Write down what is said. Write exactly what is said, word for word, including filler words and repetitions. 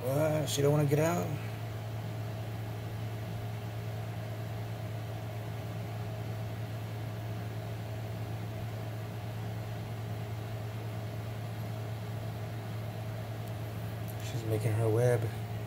What? She don't want to get out? She's making her web.